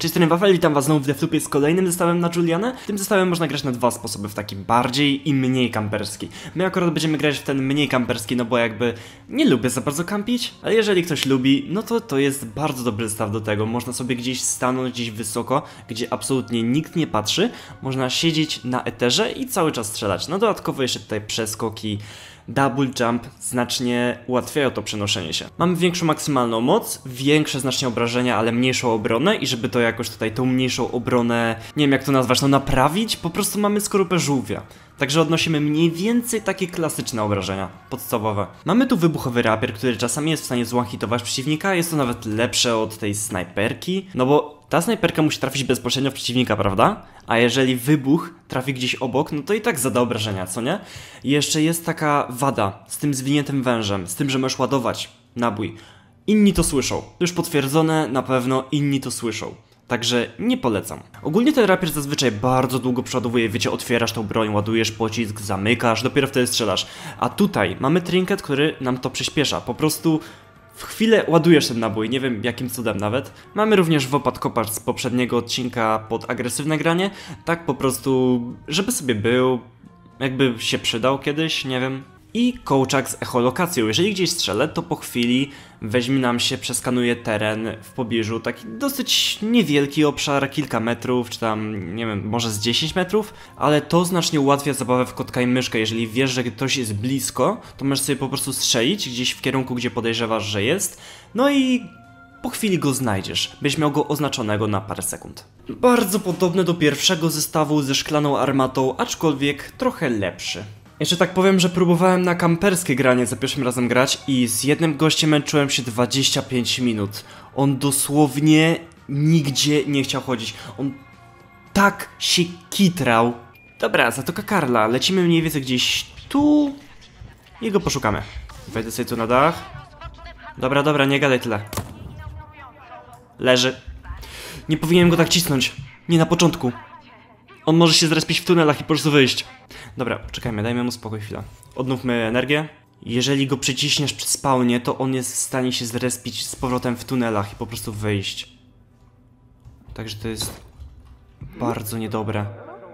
Cześć, jestem Wafel, witam was znowu w DevTubie z kolejnym zestawem na Julianę. Tym zestawem można grać na dwa sposoby, w taki bardziej i mniej kamperski. My akurat będziemy grać w ten mniej kamperski, no bo jakby nie lubię za bardzo kampić, ale jeżeli ktoś lubi, no to jest bardzo dobry zestaw do tego. Można sobie gdzieś stanąć, gdzieś wysoko, gdzie absolutnie nikt nie patrzy. Można siedzieć na eterze i cały czas strzelać. No dodatkowo jeszcze tutaj przeskoki, double jump znacznie ułatwiają to przenoszenie się. Mamy większą maksymalną moc, większe znacznie obrażenia, ale mniejszą obronę i żeby to jakoś tutaj tą mniejszą obronę, nie wiem jak to nazwać, no naprawić, po prostu mamy skorupę żółwia. Także odnosimy mniej więcej takie klasyczne obrażenia, podstawowe. Mamy tu wybuchowy rapier, który czasami jest w stanie zone-hitować przeciwnika, jest to nawet lepsze od tej snajperki, no bo ta snajperka musi trafić bezpośrednio w przeciwnika, prawda? A jeżeli wybuch trafi gdzieś obok, no to i tak zada obrażenia, co nie? I jeszcze jest taka wada z tym zwiniętym wężem, z tym, że możesz ładować nabój. Inni to słyszą. To już potwierdzone, na pewno inni to słyszą. Także nie polecam. Ogólnie ten rapier zazwyczaj bardzo długo przeładowuje, wiecie, otwierasz tą broń, ładujesz pocisk, zamykasz, dopiero wtedy strzelasz. A tutaj mamy trinket, który nam to przyspiesza. Po prostu w chwilę ładujesz ten nabój, nie wiem jakim cudem nawet. Mamy również wopad kopacz z poprzedniego odcinka pod agresywne granie. Tak po prostu, żeby sobie był, jakby się przydał kiedyś, nie wiem. I kołczak z echolokacją. Jeżeli gdzieś strzelę, to po chwili weźmie nam się, przeskanuje teren w pobliżu, taki dosyć niewielki obszar, kilka metrów, czy tam, nie wiem, może z 10 metrów, ale to znacznie ułatwia zabawę w kotka i myszkę. Jeżeli wiesz, że ktoś jest blisko, to możesz sobie po prostu strzelić gdzieś w kierunku, gdzie podejrzewasz, że jest, no i po chwili go znajdziesz, byś miał go oznaczonego na parę sekund. Bardzo podobny do pierwszego zestawu ze szklaną armatą, aczkolwiek trochę lepszy. Jeszcze tak powiem, że próbowałem na kamperskie granie za pierwszym razem grać i z jednym gościem męczyłem się 25 minut. On dosłownie nigdzie nie chciał chodzić. On tak się kitrał. Dobra, Zatoka Karla. Lecimy mniej więcej gdzieś tu i go poszukamy. Wejdę sobie tu na dach. Dobra, nie gadaj tyle. Leży. Nie powinienem go tak cisnąć. Nie na początku. On może się zrespić w tunelach i po prostu wyjść. Dobra, czekajmy, dajmy mu spokój chwilę. Odnówmy energię. Jeżeli go przyciśniesz przy spawnie, to on jest w stanie się zrespić z powrotem w tunelach i po prostu wyjść. Także to jest bardzo niedobre.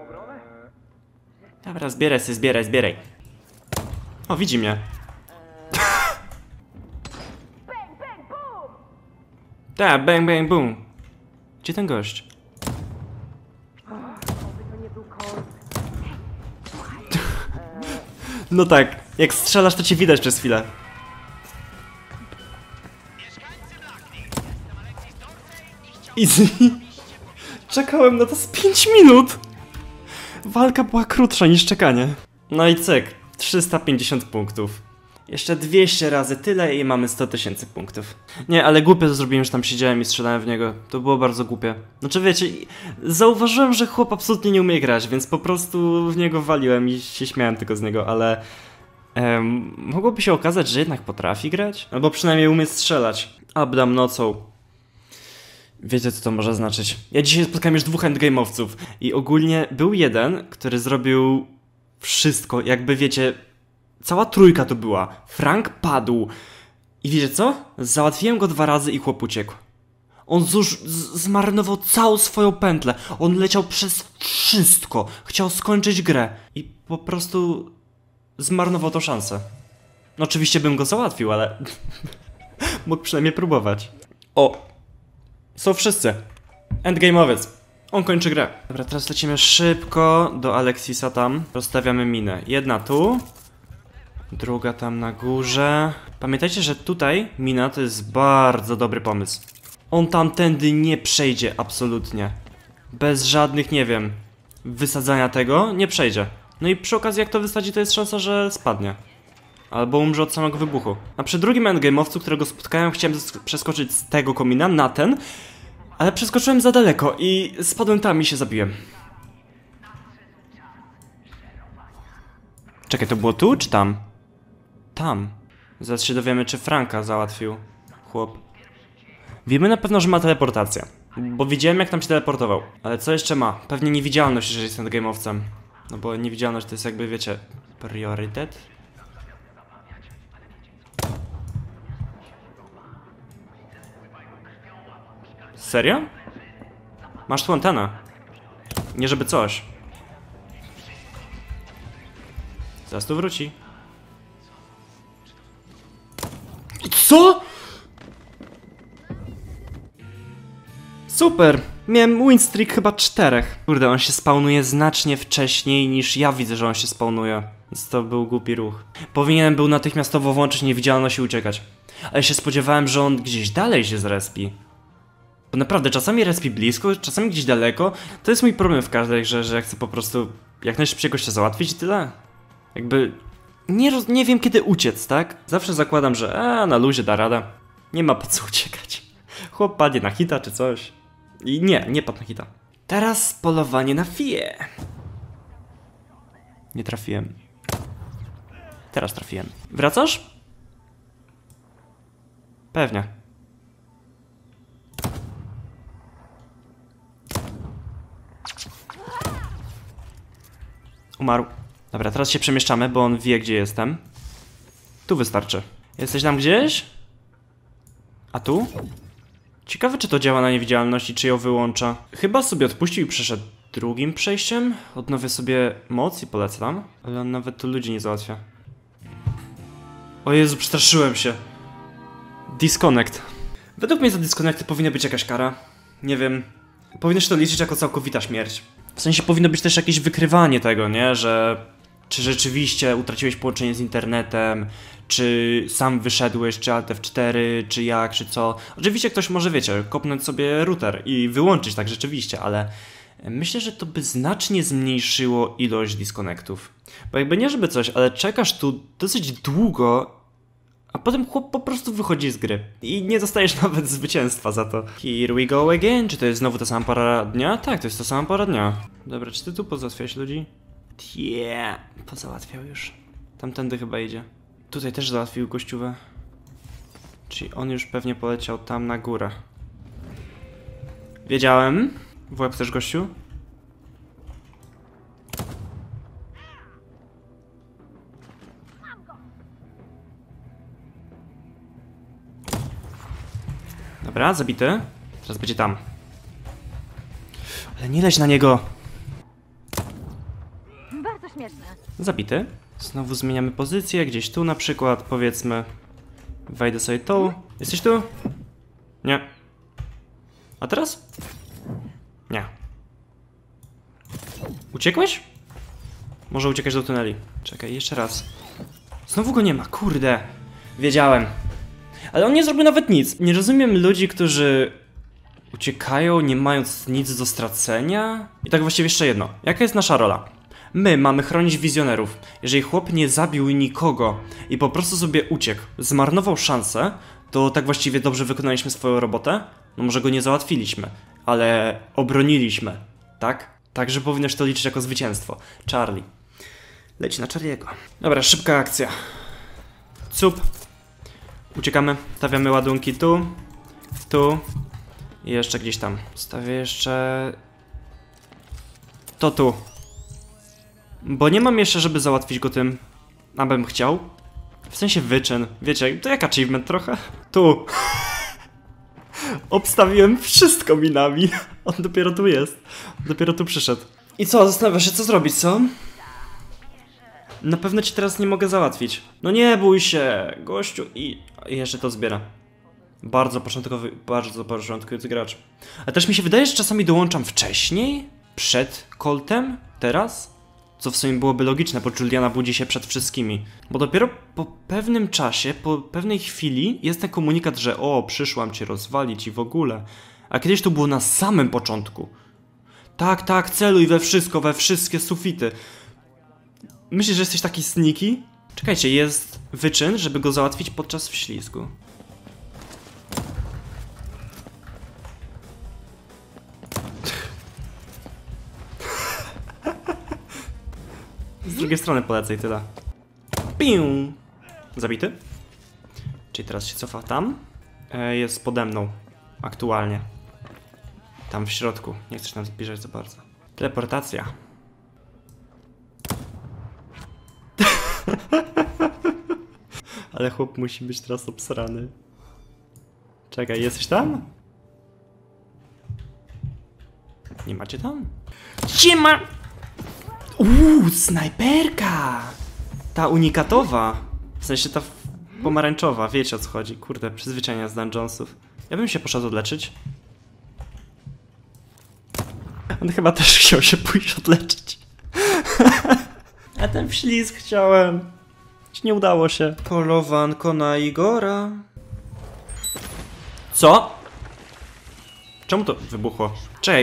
Dobra, zbieraj sobie, zbieraj. O, widzi mnie. Tak, bang, boom. Gdzie ten gość? No tak, jak strzelasz, to cię widać przez chwilę. Easy. Czekałem na to z 5 minut. Walka była krótsza niż czekanie. No i cyk, 350 punktów. Jeszcze 200 razy tyle i mamy 100 000 punktów. Nie, ale głupie to zrobiłem, że tam siedziałem i strzelałem w niego. To było bardzo głupie. Znaczy wiecie, zauważyłem, że chłop absolutnie nie umie grać, więc po prostu w niego waliłem i się śmiałem tylko z niego, ale... mogłoby się okazać, że jednak potrafi grać? Albo przynajmniej umie strzelać. Abdam nocą. Wiecie co to może znaczyć. Ja dzisiaj spotkałem już dwóch endgame'owców i ogólnie był jeden, który zrobił wszystko, jakby wiecie... Cała trójka to była. Frank padł. I wiecie co? Załatwiłem go 2 razy i chłop uciekł. On zmarnował całą swoją pętlę. On leciał przez wszystko. Chciał skończyć grę. I po prostu zmarnował tą szansę. No oczywiście bym go załatwił, ale mógł przynajmniej próbować. O! Są wszyscy. Endgame'owiec. On kończy grę. Dobra, teraz lecimy szybko do Alexisa tam. Rozstawiamy minę. Jedna tu. Druga tam na górze. Pamiętajcie, że tutaj mina to jest bardzo dobry pomysł. On tamtędy nie przejdzie absolutnie. Bez żadnych, nie wiem, wysadzania tego nie przejdzie. No i przy okazji jak to wysadzi, to jest szansa, że spadnie. Albo umrze od samego wybuchu. A przy drugim endgame'owcu, którego spotkałem, chciałem przeskoczyć z tego komina na ten. Ale przeskoczyłem za daleko i spadłem tam i się zabiłem. Czekaj, to było tu czy tam? Tam. Zaraz się dowiemy, czy Franka załatwił chłop. Wiemy na pewno, że ma teleportację. Bo widziałem, jak tam się teleportował. Ale co jeszcze ma? Pewnie niewidzialność, jeżeli jest endgame'owcem. No bo niewidzialność to jest jakby, wiecie, priorytet. Serio? Masz tu antenę. Nie żeby coś. Zaraz tu wróci. Co? Super! Miałem win streak chyba 4. Kurde, on się spawnuje znacznie wcześniej niż ja widzę, że on się spawnuje. Więc to był głupi ruch. Powinienem był natychmiastowo włączyć niewidzialność i uciekać. Ale się spodziewałem, że on gdzieś dalej się zrespi. Bo naprawdę, czasami respi blisko, czasami gdzieś daleko. To jest mój problem w każdej grze, że ja chcę po prostu jak najszybciej gościa załatwić i tyle. Jakby... Nie wiem kiedy uciec, tak? Zawsze zakładam, że na luzie da rada. Nie ma po co uciekać. Chłop padnie na hita czy coś. I nie padł na hita. Teraz polowanie na Fię. Nie trafiłem. Teraz trafiłem. Wracasz? Pewnie. Umarł. Dobra, teraz się przemieszczamy, bo on wie, gdzie jestem. Tu wystarczy. Jesteś tam gdzieś? A tu? Ciekawe, czy to działa na niewidzialność i czy ją wyłącza. Chyba sobie odpuścił i przeszedł drugim przejściem. Odnowię sobie moc i polecę tam. Ale on nawet tu ludzi nie załatwia. O Jezu, przestraszyłem się. Disconnect. Według mnie za disconnecty powinna być jakaś kara. Nie wiem. Powinno się to liczyć jako całkowita śmierć. W sensie powinno być też jakieś wykrywanie tego, nie? Że... Czy rzeczywiście utraciłeś połączenie z internetem, czy sam wyszedłeś, czy Alt F4, czy jak, czy co. Oczywiście ktoś może, wiecie, kopnąć sobie router i wyłączyć tak rzeczywiście, ale myślę, że to by znacznie zmniejszyło ilość disconnectów. Bo jakby nie żeby coś, ale czekasz tu dosyć długo, a potem chłop po prostu wychodzi z gry. I nie dostajesz nawet zwycięstwa za to. Here we go again. Czy to jest znowu ta sama pora dnia? Tak, to jest ta sama pora dnia. Dobra, czy ty tu pozałatwiałeś ludzi? Pozałatwiał już. Tamtędy chyba idzie. Tutaj też załatwił gościówę. Czyli on już pewnie poleciał tam na górę. Wiedziałem. W łeb też gościu? Dobra, zabity. Teraz będzie tam. Ale nie leć na niego! Bardzo śmieszne. Zabity. Znowu zmieniamy pozycję, gdzieś tu na przykład, powiedzmy. Wejdę sobie tu. Jesteś tu? Nie. A teraz? Nie. Uciekłeś? Może uciekać do tuneli. Czekaj, jeszcze raz. Znowu go nie ma, kurde. Wiedziałem. Ale on nie zrobił nawet nic. Nie rozumiem ludzi, którzy uciekają, nie mając nic do stracenia. I tak właściwie jeszcze jedno. Jaka jest nasza rola? My mamy chronić wizjonerów. Jeżeli chłop nie zabił nikogo i po prostu sobie uciekł, zmarnował szansę, to tak właściwie dobrze wykonaliśmy swoją robotę? No może go nie załatwiliśmy, ale obroniliśmy, tak? Także powinnoś to liczyć jako zwycięstwo. Charlie. Leci na Charlie'ego. Dobra, szybka akcja. Cup. Uciekamy, stawiamy ładunki tu, tu i jeszcze gdzieś tam. Stawię jeszcze... To tu. Bo nie mam jeszcze, żeby załatwić go tym, abym chciał. W sensie wyczyn. Wiecie, to jak achievement trochę. Tu. Obstawiłem wszystko minami. On dopiero tu jest. Dopiero tu przyszedł. I co, zastanawiasz się co zrobić, co? Na pewno ci teraz nie mogę załatwić. No nie bój się, gościu. I jeszcze to zbiera. Bardzo początkujący gracz. A też mi się wydaje, że czasami dołączam wcześniej? Przed Coltem? Teraz? Co w sumie byłoby logiczne, bo Juliana budzi się przed wszystkimi. Bo dopiero po pewnym czasie, po pewnej chwili jest ten komunikat, że o, przyszłam cię rozwalić i w ogóle. A kiedyś to było na samym początku. Tak, tak, celuj we wszystko, we wszystkie sufity. Myślisz, że jesteś taki sneaky? Czekajcie, jest wyczyn, żeby go załatwić podczas wślizgu. Z drugiej strony polecę i tyle. Piu! Zabity? Czyli teraz się cofa tam. Jest pode mną. Aktualnie. Tam w środku. Nie chcesz nam zbliżać za bardzo. Teleportacja. Ale chłop musi być teraz obsrany. Czekaj, jesteś tam? Nie macie tam? Siema! Snajperka! Ta unikatowa. W sensie ta pomarańczowa, wiecie o co chodzi. Kurde, przyzwyczajenia z dungeonsów. Ja bym się poszedł odleczyć. On chyba też chciał się pójść odleczyć. A ten wślizg chciałem. Nie udało się. Polowanko na Igora. Co? Czemu to wybuchło? Czekaj.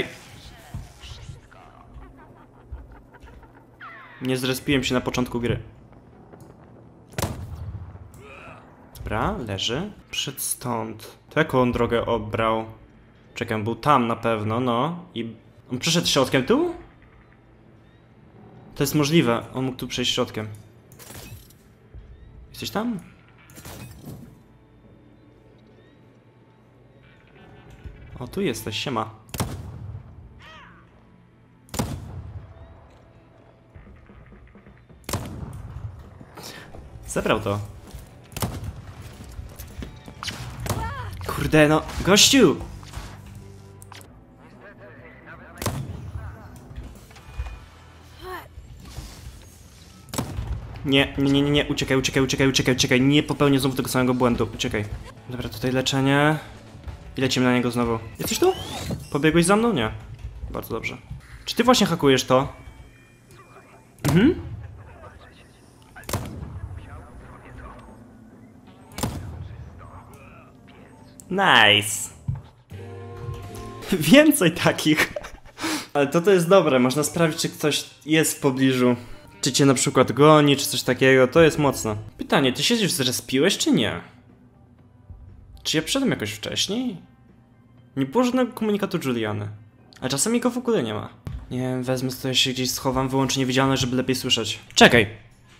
Nie zrespiłem się na początku gry. Dobra, leży. Przed stąd. To jaką on drogę obrał? Czekaj, był tam na pewno, no. I on przeszedł środkiem tu? To jest możliwe. On mógł tu przejść środkiem. Jesteś tam? O, tu jesteś, siema. Zebrał to. Kurde, no, gościu! Nie, uciekaj, nie popełnię znowu tego samego błędu, uciekaj. Dobra, tutaj leczenie. I lecimy na niego znowu. Jesteś tu? Pobiegłeś za mną? Nie. Bardzo dobrze. Czy ty właśnie hakujesz to? Mhm. Nice. Więcej takich. Ale to jest dobre, można sprawdzić, czy ktoś jest w pobliżu. Czy cię na przykład goni, czy coś takiego, to jest mocne. Pytanie, ty się już zrespiłeś, czy nie? Czy ja przyszedłem jakoś wcześniej? Nie było żadnego komunikatu Juliany. A czasami go w ogóle nie ma. Nie wiem, wezmę sobie się gdzieś schowam, wyłączę niewidzialność, żeby lepiej słyszeć. Czekaj!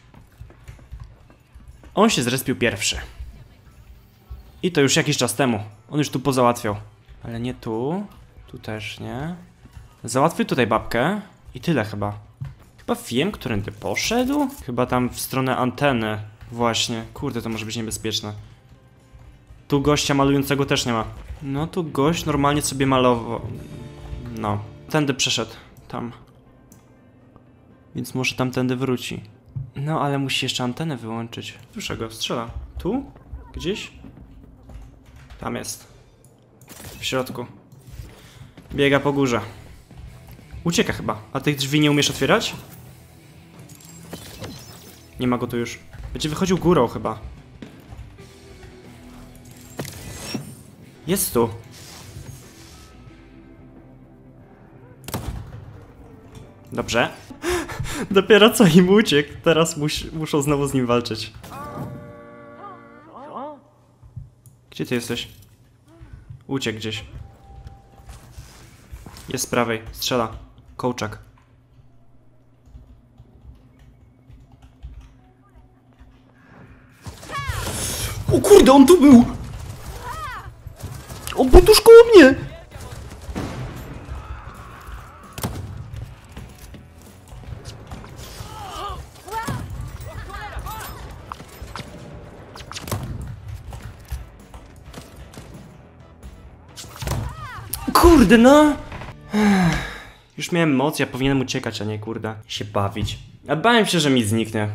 On się zrespił pierwszy. I to już jakiś czas temu. On już tu pozałatwiał. Ale nie tu. Tu też nie. Załatwił tutaj babkę. I tyle chyba. Chyba wiem, którędy poszedł? Chyba tam w stronę anteny. Właśnie. Kurde, to może być niebezpieczne. Tu gościa malującego też nie ma. No tu gość normalnie sobie malował. No. Tędy przeszedł. Tam. Więc może tamtędy wróci. No, ale musi jeszcze antenę wyłączyć. Słyszę go, strzela. Tu? Gdzieś? Tam jest. W środku. Biega po górze. Ucieka chyba. A tych drzwi nie umiesz otwierać? Nie ma go tu już. Będzie wychodził górą chyba. Jest tu. Dobrze. Dopiero co im uciekł. Teraz muszą znowu z nim walczyć. Gdzie ty jesteś? Uciekł gdzieś. Jest z prawej. Strzela. Kołczak. O kurde, on tu był! On był tuż koło mnie! Kurde, no! Już miałem moc, ja powinienem uciekać, a nie kurde się bawić. A bałem się, że mi zniknie.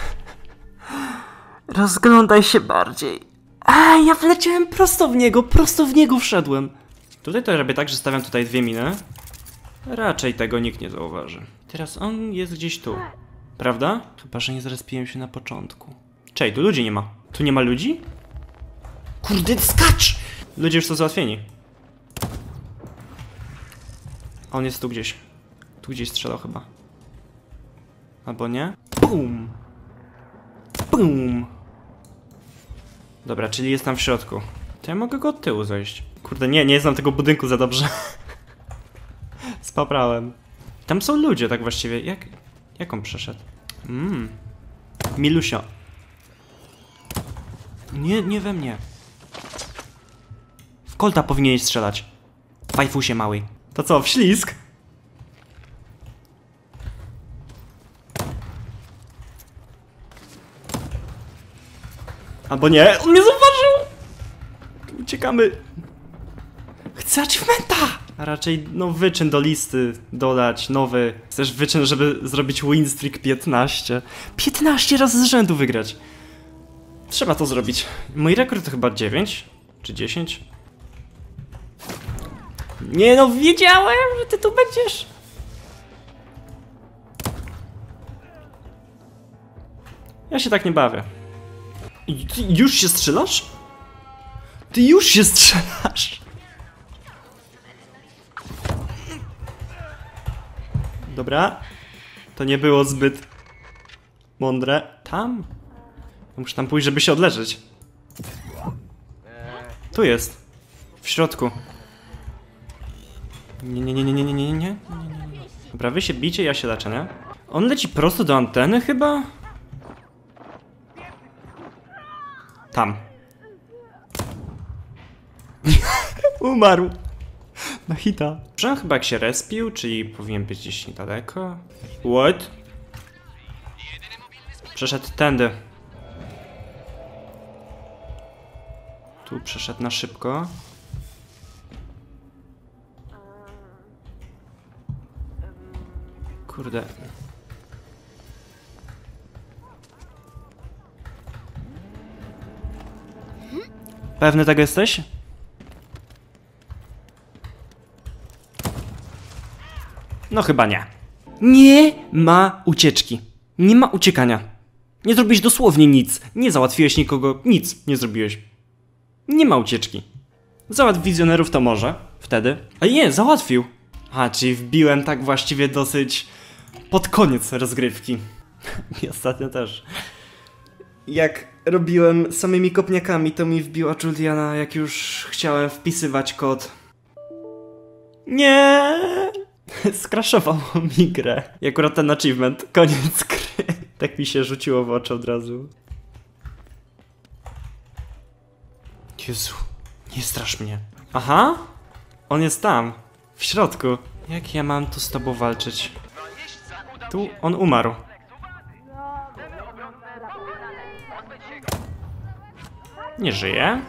Rozglądaj się bardziej. A, ja wleciałem prosto w niego wszedłem. Tutaj to robię tak, że stawiam tutaj dwie miny. Raczej tego nikt nie zauważy. Teraz on jest gdzieś tu. Prawda? Chyba, że nie zrespiłem się na początku. Czej, tu ludzi nie ma. Tu nie ma ludzi? Kurde, skacz! Ludzie już są załatwieni. On jest tu gdzieś. Tu gdzieś strzelał chyba. Albo nie? Bum! Bum! Dobra, czyli jest tam w środku. To ja mogę go od tyłu zejść. Kurde, nie znam tego budynku za dobrze. Spaprałem. Tam są ludzie tak właściwie. Jak on przeszedł? Milusia. Nie we mnie. W kolta powinieneś strzelać. Fajfusie mały. To co, wślizg? Albo nie, on mnie zauważył! Uciekamy. Chcę achievementa! A raczej, no, wyczyn do listy dodać, nowy. Chcesz wyczyn, żeby zrobić win streak 15. 15 razy z rzędu wygrać. Trzeba to zrobić. Mój rekord to chyba 9 czy 10. Nie no, wiedziałem, że ty tu będziesz. Ja się tak nie bawię. I ty już się strzelasz? Ty już się strzelasz? Dobra. To nie było zbyt mądre. Tam? Muszę tam pójść, żeby się odleżeć. Tu jest. W środku. Nie. Dobra, wy się bicie, ja się leczę, nie? On leci prosto do anteny chyba? Tam. Umarł. Na hita. Że chyba jak się respił, czyli powinien być gdzieś niedaleko. What? Przeszedł tędy. Tu przeszedł na szybko. Kurde. Pewny tego jesteś? No chyba nie. Nie ma ucieczki. Nie ma uciekania. Nie zrobiłeś dosłownie nic. Nie załatwiłeś nikogo. Nic nie zrobiłeś. Nie ma ucieczki. Załatw wizjonerów to może. Wtedy. A nie, załatwił. A, czyli wbiłem tak właściwie dosyć pod koniec rozgrywki. I ostatnio też. Jak robiłem samymi kopniakami, to mi wbiła Juliana, jak już chciałem wpisywać kod. Nie! Skraszowało mi grę. I akurat ten achievement, koniec gry. Tak mi się rzuciło w oczy od razu. Jezu, nie strasz mnie. Aha! On jest tam, w środku. Jak ja mam tu z tobą walczyć? Tu on umarł. Nie żyje.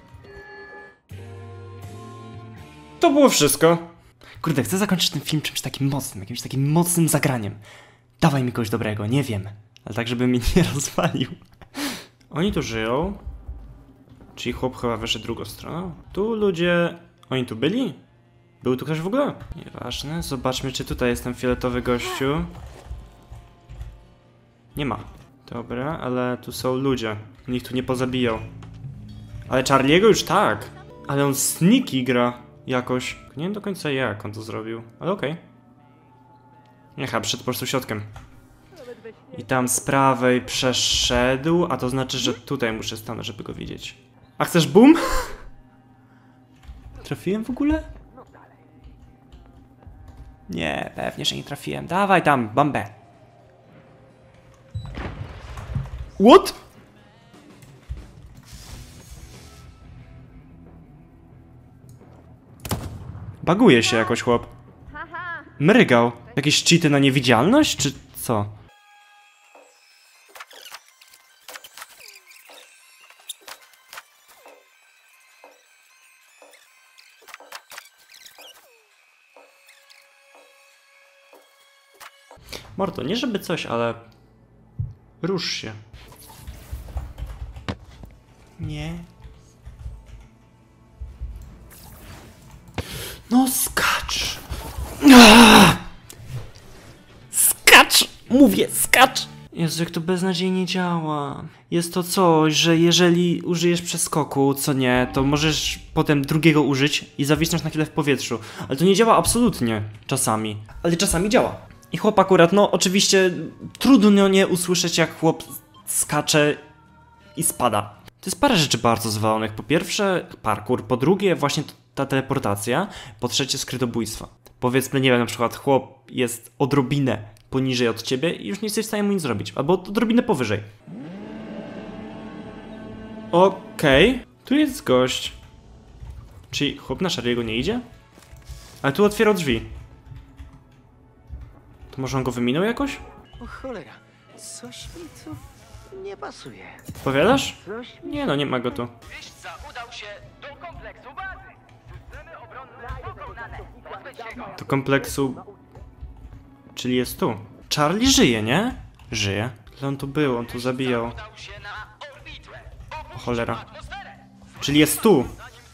To było wszystko. Kurde, chcę zakończyć ten film czymś takim mocnym, jakimś takim mocnym zagraniem. Dawaj mi kogoś dobrego, nie wiem. Ale tak, żeby mnie nie rozwalił. Oni tu żyją. Czyli chłop chyba wyszedł drugą stroną. Tu ludzie... Oni tu byli? Był tu ktoś w ogóle? Nieważne, zobaczmy, czy tutaj jest ten fioletowy gościu. Nie ma. Dobra, ale tu są ludzie. Nikt tu nie pozabijał. Ale Charlie'ego już tak. Ale on sneaky gra jakoś. Nie wiem do końca jak on to zrobił, ale okej. Nie, chyba przed po prostu środkiem. I tam z prawej przeszedł, a to znaczy, że tutaj muszę stanąć, żeby go widzieć. A chcesz boom? Trafiłem w ogóle? Nie, pewnie, że nie trafiłem. Dawaj tam, bombę. What? Baguje się jakoś chłop. Mrygał. Jakieś cheaty na niewidzialność, czy co? Mordo, nie żeby coś, ale... Rusz się. Nie. No skacz! Skacz! Mówię, skacz! Jezu, jak to beznadziejnie działa. Jest to coś, że jeżeli użyjesz przeskoku, co nie, to możesz potem drugiego użyć i zawisnąć na chwilę w powietrzu. Ale to nie działa absolutnie czasami. Ale czasami działa. I chłop akurat, no oczywiście trudno nie usłyszeć, jak chłop skacze i spada. To jest parę rzeczy bardzo zwalonych. Po pierwsze parkour, po drugie właśnie ta teleportacja, po trzecie skrytobójstwa. Powiedzmy, nie wiem, na przykład chłop jest odrobinę poniżej od ciebie i już nie jesteś w stanie mu nic zrobić. Albo odrobinę powyżej. Okej. Tu jest gość. Czyli chłop na Charlie'ego nie idzie? Ale tu otwierał drzwi. To może on go wyminął jakoś? O cholera, coś mi tu nie pasuje. Powiadasz? Coś mi... Nie no, nie ma go tu. Wyśca udał się do kompleksu bazy. Systemy Do kompleksu... Czyli jest tu. Charlie żyje, nie? Żyje. Ale on tu był, on tu zabijał. O cholera. Czyli jest tu.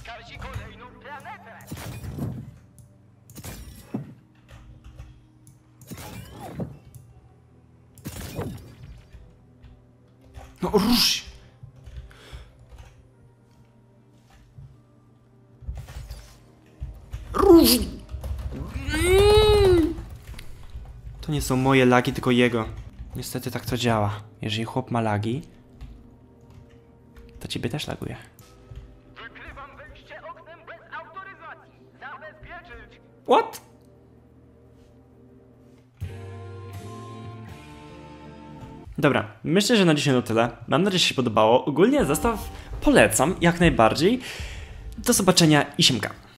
No rusz! Rusz! To nie są moje lagi, tylko jego. Niestety tak to działa. Jeżeli chłop ma lagi, to ciebie też laguje. Wykrywam wejście oknem bez autoryzacji. Zabezpieczyć. What? Dobra, myślę, że na dzisiaj to tyle. Mam nadzieję, że się podobało. Ogólnie zestaw polecam jak najbardziej. Do zobaczenia i siemka.